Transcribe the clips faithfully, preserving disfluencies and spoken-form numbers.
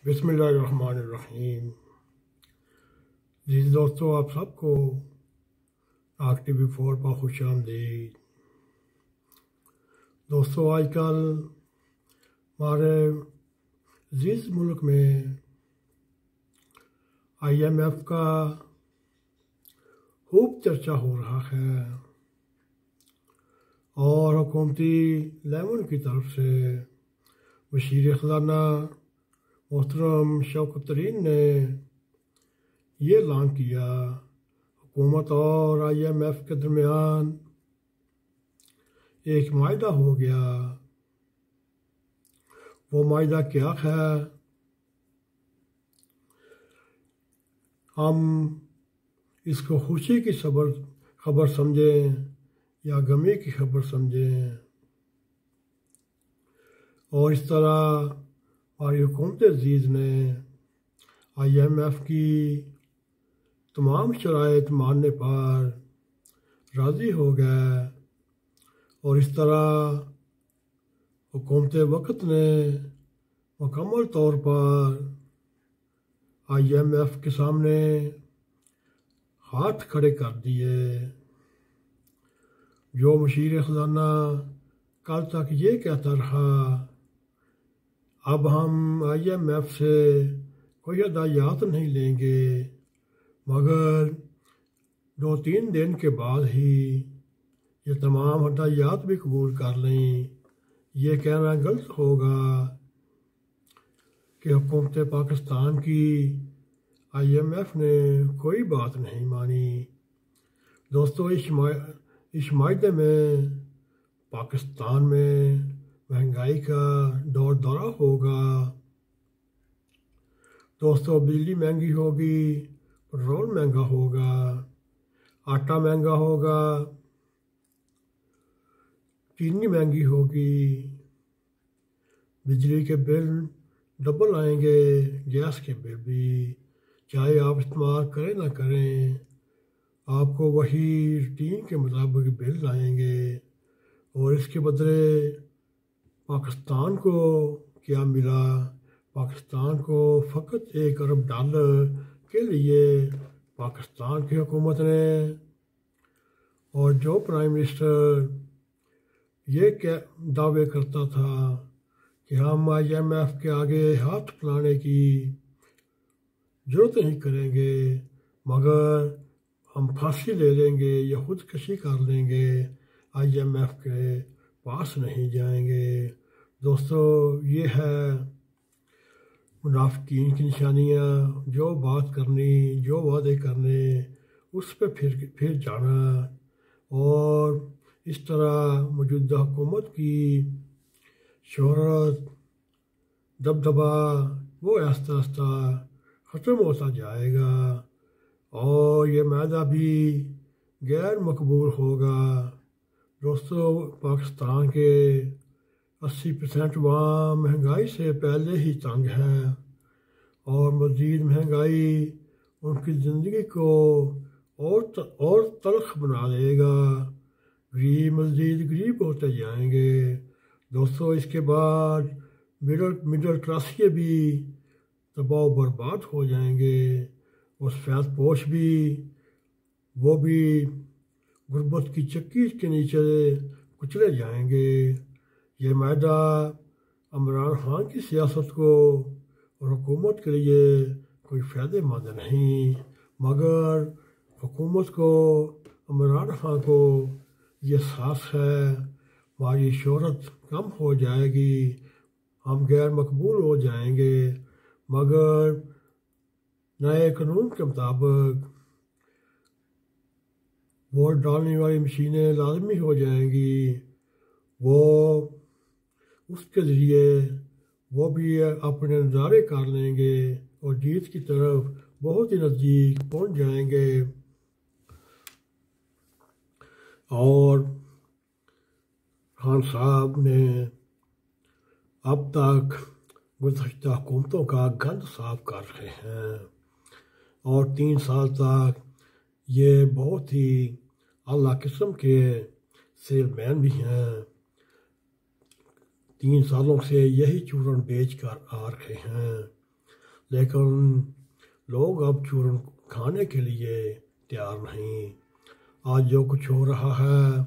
بسم اللہ الرحمن الرحیم۔ جی دوستو، آپ سب کو آگ ٹی وی فور پر خوش آمدید۔ دوستو، آج کل ہمارے عزیز ملک میں آئی ایم ایف کا خوب چرچا ہو رہا ہے اور حکومتی لیول کی طرف سے وزیر خزانہ محترم شوکت ترین نے یہ اعلان کیا حکومت اور آئی ایم ایف کے درمیان ایک معاہدہ ہو گیا۔ وہ معاہدہ کیا ہے؟ ہم اس کو خوشی کی خبر خبر سمجھیں یا غمی کی خبر سمجھیں، اور اس طرح ہماری حکومت عزیز نے آئی ایم ایف کی تمام شرائط ماننے پر راضی ہو گئے، اور اس طرح حکومت وقت نے مکمل طور پر آئی ایم ایف کے سامنے ہاتھ کھڑے کر دیے۔ جو وزیر خزانہ کل تک یہ کہتا رہا اب ہم آئی ایم ایف سے کوئی ہدایات نہیں لیں گے، مگر دو تین دن کے بعد ہی یہ تمام ہدایات بھی قبول کر لیں، یہ کہنا غلط ہوگا کہ حکومت پاکستان کی آئی ایم ایف نے کوئی بات نہیں مانی۔ دوستو، اس معاہدے میں پاکستان میں مہنگائی کا دور دورہ ہوگا۔ دوستو، بجلی مہنگی ہوگی، پٹرول مہنگا ہوگا، آٹا مہنگا ہوگا، چینی مہنگی ہوگی، بجلی کے بل ڈبل آئیں گے، گیس کے بل بھی، چاہے آپ استعمال کریں نہ کریں، آپ کو وہی روٹین کے مطابق بل آئیں گے۔ اور اس کے بدلے پاکستان کو کیا ملا؟ پاکستان کو فقط ایک ارب ڈالر کے لیے پاکستان کی حکومت نے اور جو پرائم منسٹر یہ دعوے کرتا تھا کہ ہم آئی ایم ایف کے آگے ہاتھ پھیلانے کی ضرورت نہیں کریں گے، مگر ہم پھانسی لے لیں گے یا خودکشی کر لیں گے، آئی ایم ایف کے پاس نہیں جائیں گے۔ دوستو، یہ ہے منافقین کی نشانیاں، جو بات کرنی، جو وعدے کرنے، اس پہ پھر پھر جانا، اور اس طرح موجودہ حکومت کی شہرت، دبدبا وہ آہستہ آہستہ ختم ہوتا جائے گا، اور یہ معاہدہ بھی غیر مقبول ہوگا۔ دوستو، پاکستان کے اسی پرسنٹ عوام مہنگائی سے پہلے ہی تنگ ہے، اور مزید مہنگائی ان کی زندگی کو اور اور تلخ بنا دے گا، غریب مزید غریب ہوتے جائیں گے۔ دوستو، اس کے بعد مڈل مڈل کلاسیے بھی تباہ و برباد ہو جائیں گے، اور سفید پوش بھی وہ بھی غربت کی چکی کے نیچے کچلے جائیں گے۔ یہ معاہدہ عمران خان کی سیاست کو اور حکومت کے لیے کوئی فائدہ مند نہیں، مگر حکومت کو، عمران خان کو یہ احساس ہے ہماری شہرت کم ہو جائے گی، ہم غیر مقبول ہو جائیں گے، مگر نئے قانون کے مطابق ووٹ ڈالنے والی مشینیں لازمی ہو جائیں گی، وہ اس کے ذریعے وہ بھی اپنے نظارے کر لیں گے اور جیت کی طرف بہت ہی نزدیک پہنچ جائیں گے۔ اور خان صاحب نے اب تک گزشتہ حکومتوں کا گند صاف کر رہے ہیں، اور تین سال تک یہ بہت ہی اعلیٰ قسم کے سیل مین بھی ہیں، تین سالوں سے یہی چورن بیچ کر آ رہے ہیں۔ لیکن لوگ اب چورن کھانے کے لیے تیار نہیں۔ آج جو کچھ ہو رہا ہے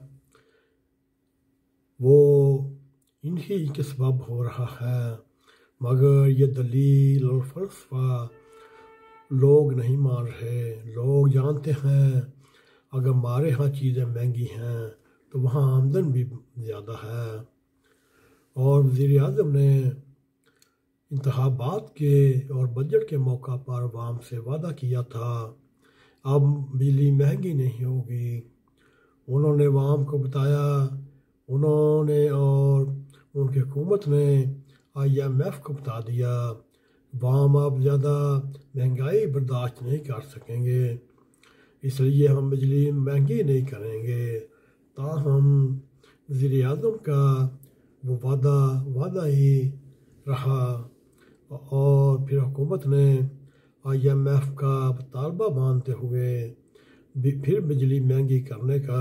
وہ انہی کے سبب ہو رہا ہے، مگر یہ دلیل اور فلسفہ لوگ نہیں مان رہے۔ لوگ جانتے ہیں اگر ہمارے ہاں چیزیں مہنگی ہیں تو وہاں آمدن بھی زیادہ ہے، اور وزیر اعظم نے انتخابات کے اور بجٹ کے موقع پر عوام سے وعدہ کیا تھا اب بجلی مہنگی نہیں ہوگی۔ انہوں نے عوام کو بتایا، انہوں نے اور ان کی حکومت نے آئی ایم ایف کو بتا دیا عوام اب زیادہ مہنگائی برداشت نہیں کر سکیں گے، اس لیے ہم بجلی مہنگی نہیں کریں گے۔ تاہم وزیر اعظم کا وہ وعدہ وعدہ ہی رہا، اور پھر حکومت نے آئی ایم ایف کا مطالبہ مانتے ہوئے پھر بجلی مہنگی کرنے کا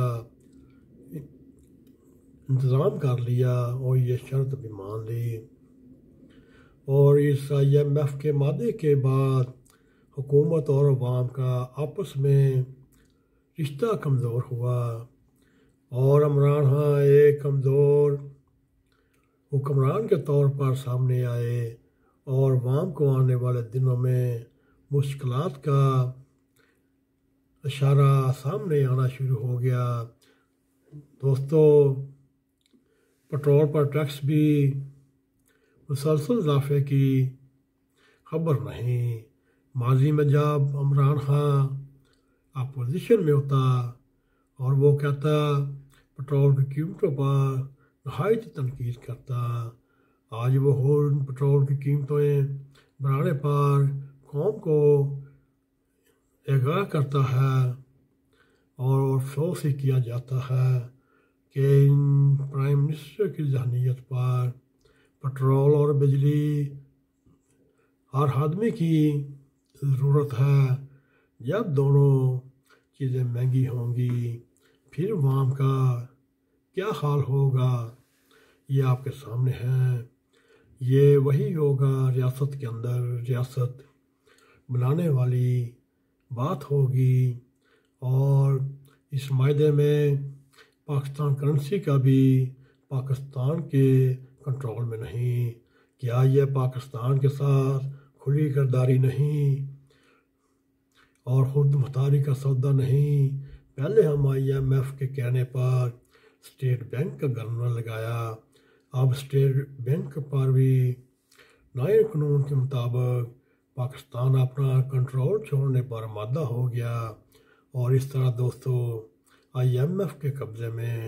انتظام کر لیا اور یہ شرط بھی مان لی، اور اس آئی ایم ایف کے مادے کے بعد حکومت اور عوام کا آپس میں رشتہ کمزور ہوا، اور عمران خان ایک کمزور حکمران کے طور پر سامنے آئے، اور عوام کو آنے والے دنوں میں مشکلات کا اشارہ سامنے آنا شروع ہو گیا۔ دوستو، پٹرول پر ٹیکس بھی مسلسل اضافے کی خبر نہیں۔ ماضی میں جب عمران خان اپوزیشن میں ہوتا اور وہ کہتا پٹرول کی قیمتوں پر نہایت تنقید کرتا، آج وہ پٹرول کی قیمتیں بڑھانے پر قوم کو آگاہ کرتا ہے، اور افسوس ہی کیا جاتا ہے کہ ان پرائم منسٹر کی ذہنیت پر پٹرول اور بجلی ہر آدمی کی ضرورت ہے۔ جب دونوں چیزیں مہنگی ہوں گی پھر عوام کا کیا حال ہوگا، یہ آپ کے سامنے ہے۔ یہ وہی ہوگا ریاست کے اندر ریاست بنانے والی بات ہوگی، اور اس معاہدے میں پاکستان کرنسی کا بھی پاکستان کے کنٹرول میں نہیں۔ کیا یہ پاکستان کے ساتھ کھلی غداری نہیں اور خود مختاری کا سودا نہیں؟ پہلے ہم آئی ایم ایف کے کہنے پر اسٹیٹ بینک کا گورنر لگایا، اب اسٹیٹ بینک پر بھی نئے قانون کے مطابق پاکستان اپنا کنٹرول چھوڑنے پر آمادہ ہو گیا، اور اس طرح دوستو آئی ایم ایف کے قبضے میں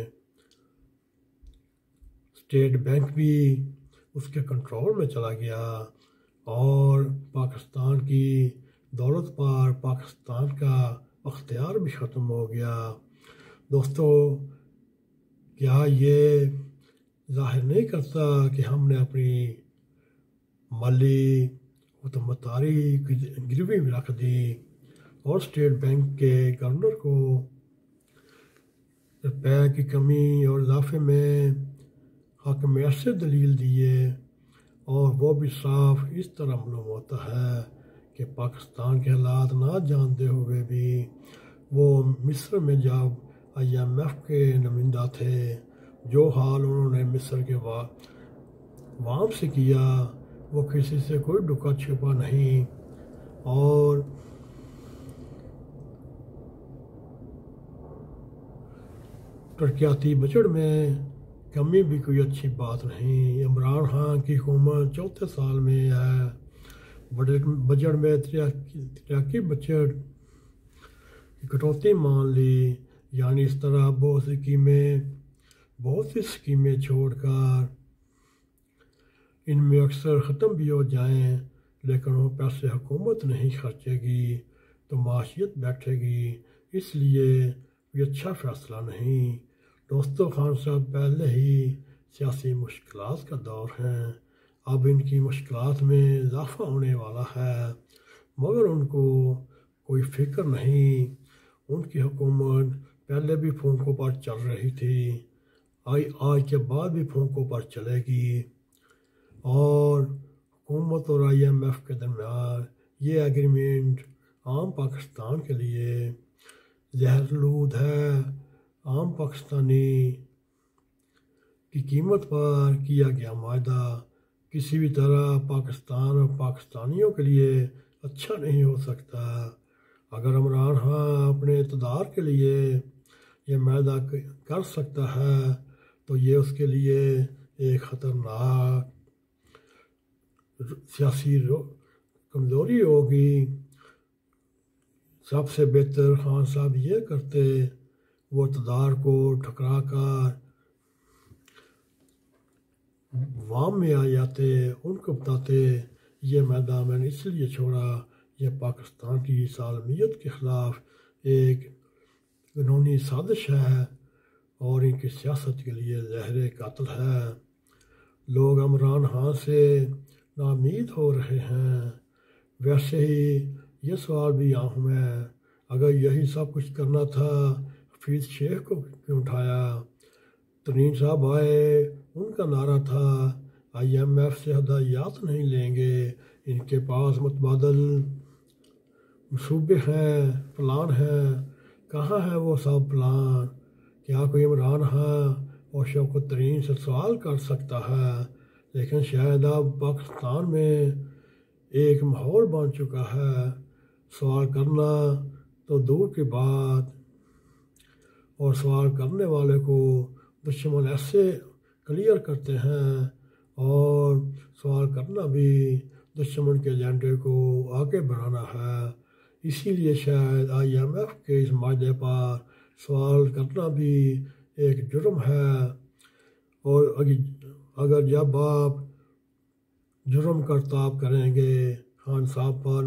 اسٹیٹ بینک بھی اس کے کنٹرول میں چلا گیا، اور پاکستان کی دولت پر پاکستان کا اختیار بھی ختم ہو گیا۔ دوستو، کیا یہ ظاہر نہیں کرتا کہ ہم نے اپنی مالی مختاری گروی میں رکھ دی، اور اسٹیٹ بینک کے گورنر کو روپے کی کمی اور اضافے میں حق میں ایسے دلیل دیے، اور وہ بھی صاف اس طرح معلوم ہوتا ہے کہ پاکستان کے حالات نہ جانتے ہوئے بھی وہ مصر میں جب آئی ایم ایف کے نمائندہ تھے، جو حال انہوں نے مصر کے عوام سے کیا وہ کسی سے کوئی ڈکا چھپا نہیں، اور ترقیاتی بجٹ میں کمی بھی کوئی اچھی بات نہیں۔ عمران خان کی حکومت چوتھے سال میں ہے، بجٹ میں ترقی بجٹ کی کٹوتی مان لی، یعنی اس طرح بہت سی اسکیمیں بہت سی اسکیمیں چھوڑ کر ان میں اکثر ختم بھی ہو جائیں، لیکن وہ پیسے حکومت نہیں خرچے گی تو معیشت بیٹھے گی، اس لیے یہ اچھا فیصلہ نہیں۔ دوستو، خان صاحب پہلے ہی سیاسی مشکلات کا دور ہیں، اب ان کی مشکلات میں اضافہ ہونے والا ہے، مگر ان کو کوئی فکر نہیں۔ ان کی حکومت پہلے بھی پھونکوں پر چل رہی تھی، آج کے بعد بھی پھونکوں پر چلے گی، اور حکومت اور آئی ایم ایف کے درمیان یہ ایگریمنٹ عام پاکستان کے لیے زہرآلود ہے۔ عام پاکستانی کی قیمت پر کیا گیا معاہدہ کسی بھی طرح پاکستان اور پاکستانیوں کے لیے اچھا نہیں ہو سکتا۔ اگر عمران خان اپنے اقتدار کے لیے یہ معاہدہ کر سکتا ہے تو یہ اس کے لیے ایک خطرناک سیاسی کمزوری ہوگی۔ سب سے بہتر خان صاحب یہ کرتے، وہ اقتدار کو ٹھکرا کر وام میں آ جاتے، ان کو بتاتے یہ معاہدہ میں نے اس لیے چھوڑا، یہ پاکستان کی سالمیت کے خلاف ایک قانونی سازش ہے اور ان کی سیاست کے لیے زہر قاتل ہے۔ لوگ عمران خان سے ناامید ہو رہے ہیں۔ ویسے ہی یہ سوال بھی اہم ہے، اگر یہی سب کچھ کرنا تھا حفیظ شیخ کو کیوں اٹھایا؟ ترین صاحب آئے، ان کا نعرہ تھا آئی ایم ایف سے ہدایات نہیں لیں گے، ان کے پاس متبادل منصوبے ہیں، پلان ہیں۔ کہاں ہے وہ سب پلان؟ کیا کوئی عمران خان اور شوکت ترین سے سوال کر سکتا ہے؟ لیکن شاید اب پاکستان میں ایک ماحول بن چکا ہے، سوال کرنا تو دور کی بات، اور سوال کرنے والے کو دشمن ایسے کلیئر کرتے ہیں، اور سوال کرنا بھی دشمن کے ایجنڈے کو آگے بڑھانا ہے۔ اسی لیے شاید آئی ایم ایف کے اس معاہدے پر سوال کرنا بھی ایک جرم ہے، اور اگر جب آپ جرم کا ارتکاب کریں گے، خان صاحب پر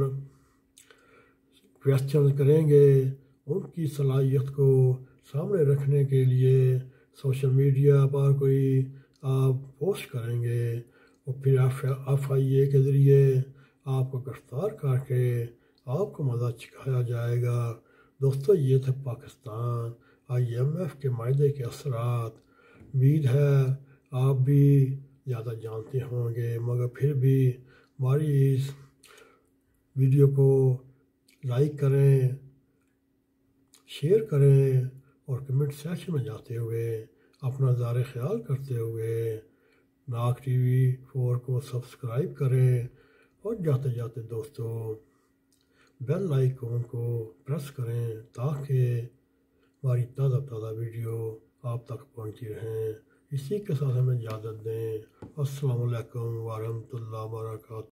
کویسچن کریں گے، ان کی صلاحیت کو سامنے رکھنے کے لیے سوشل میڈیا پر کوئی آپ پوسٹ کریں گے، اور پھر ایف آئی اے کے ذریعے آپ کو گرفتار کر کے آپ کو مزہ چکھایا جائے گا۔ دوستو، یہ تھے پاکستان آئی ایم ایف کے معاہدے کے اثرات۔ امید ہے آپ بھی زیادہ جانتے ہوں گے، مگر پھر بھی ہماری اس ویڈیو کو لائک کریں، شیئر کریں، اور کمنٹ سیکشن میں جاتے ہوئے اپنا زار خیال کرتے ہوئے ناک ٹی وی فور کو سبسکرائب کریں، اور جاتے جاتے دوستو بیل آئیکن کو پریس کریں تاکہ ہماری تازہ تازہ ویڈیو آپ تک پہنچتی رہیں۔ اسی کے ساتھ ہمیں اجازت دیں۔ السلام علیکم ورحمۃ اللہ وبرکاتہ۔